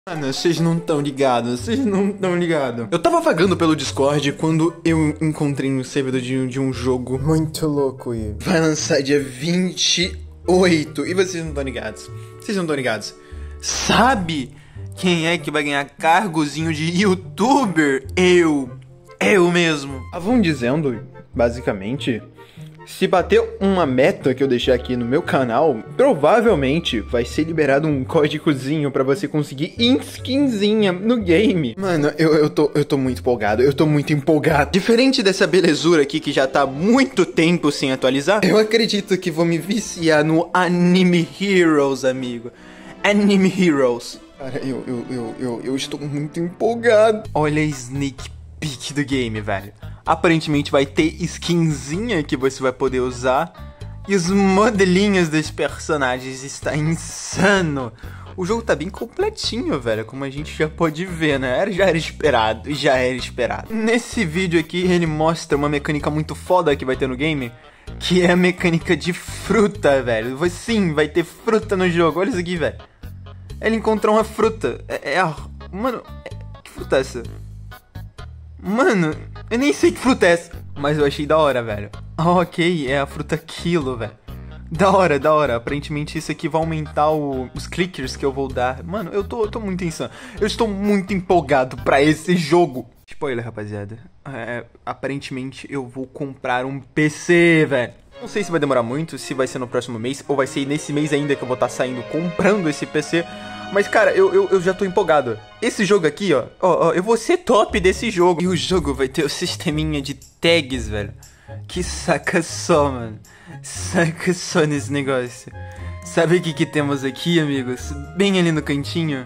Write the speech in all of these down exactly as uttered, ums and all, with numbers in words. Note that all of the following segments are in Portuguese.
Mano, vocês não estão ligados, vocês não estão ligados. Eu tava vagando pelo Discord quando eu encontrei no servidor de um, de um jogo muito louco e vai lançar dia vinte e oito. E vocês não estão ligados, vocês não estão ligados. Sabe quem é que vai ganhar cargozinho de youtuber? Eu, eu mesmo. Estavam dizendo, basicamente, se bater uma meta que eu deixei aqui no meu canal, provavelmente vai ser liberado um códigozinho pra você conseguir skinzinha no game. Mano, eu, eu, tô, eu tô muito empolgado, eu tô muito empolgado. Diferente dessa belezura aqui que já tá há muito tempo sem atualizar, eu acredito que vou me viciar no Anime Heroes, amigo. Anime Heroes. Cara, eu, eu, eu, eu, eu estou muito empolgado. Olha a sneak peek do game, velho. Aparentemente vai ter skinzinha que você vai poder usar. E os modelinhos dos personagens está insano. O jogo tá bem completinho, velho, como a gente já pode ver, né? Era, já era esperado, já era esperado. Nesse vídeo aqui ele mostra uma mecânica muito foda que vai ter no game, que é a mecânica de fruta, velho. Sim, vai ter fruta no jogo, olha isso aqui, velho. Ele encontrou uma fruta. É, é a... Mano, é... que fruta é essa? Mano, eu nem sei que fruta é essa, mas eu achei da hora, velho. Ah, ok, é a fruta quilo, velho. Da hora, da hora. Aparentemente isso aqui vai aumentar o, os clickers que eu vou dar. Mano, eu tô, eu tô muito insano. Eu estou muito empolgado pra esse jogo. Spoiler, rapaziada. É, aparentemente eu vou comprar um P C, velho. Não sei se vai demorar muito, se vai ser no próximo mês, ou vai ser nesse mês ainda que eu vou estar saindo comprando esse P C. Mas, cara, eu, eu, eu já tô empolgado. Esse jogo aqui, ó, ó, ó, eu vou ser top desse jogo. E o jogo vai ter o sisteminha de tags, velho. Que saca só, mano. Saca só nesse negócio. Sabe o que que temos aqui, amigos? Bem ali no cantinho.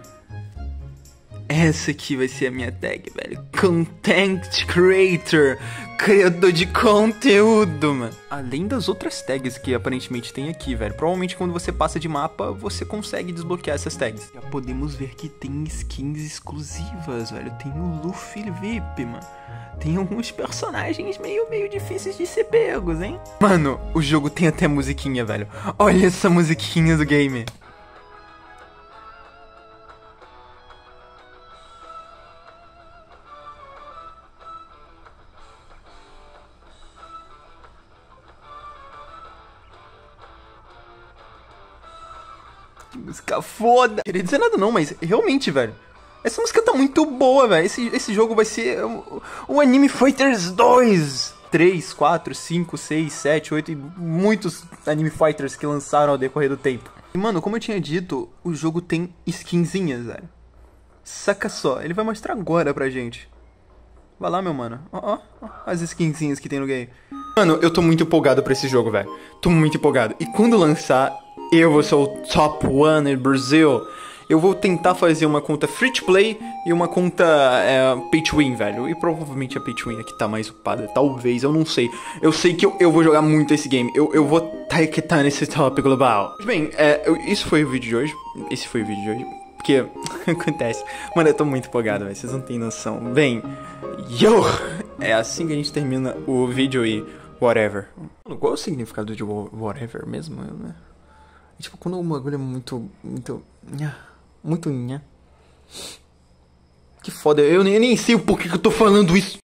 Essa aqui vai ser a minha tag, velho. Content Creator. Criador de conteúdo, mano. Além das outras tags que aparentemente tem aqui, velho. Provavelmente quando você passa de mapa, você consegue desbloquear essas tags. Já podemos ver que tem skins exclusivas, velho. Tem o Luffy V I P, mano. Tem alguns personagens meio, meio difíceis de ser pegos, hein? Mano, o jogo tem até musiquinha, velho. Olha essa musiquinha do game. Que música foda. Não queria dizer nada não, mas realmente, velho, essa música tá muito boa, velho. Esse, esse jogo vai ser o, o Anime Fighters dois, três, quatro, cinco, seis, sete, oito e muitos Anime Fighters que lançaram ao decorrer do tempo. E, mano, como eu tinha dito, o jogo tem skinzinhas, velho. Saca só, ele vai mostrar agora pra gente. Vai lá, meu mano. Ó, ó, ó as skinzinhas que tem no game. Mano, eu tô muito empolgado pra esse jogo, velho. Tô muito empolgado. E quando lançar, eu vou ser o top one in Brasil. Eu vou tentar fazer uma conta free to play e uma conta é, pay to win, velho. E provavelmente a pay to win aqui tá mais ocupada. Talvez, eu não sei. Eu sei que eu, eu vou jogar muito esse game. Eu, eu vou tá, que tá nesse top global. Bem, é, eu, isso foi o vídeo de hoje. Esse foi o vídeo de hoje. Porque acontece. Mano, eu tô muito empolgado, velho. Vocês não tem noção. Bem, yo! É assim que a gente termina o vídeo e whatever. Mano, qual é o significado de whatever mesmo, né? Tipo, quando o bagulho é muito, muito, muito, nha. Que foda, eu nem, eu nem sei o porquê que eu tô falando isso.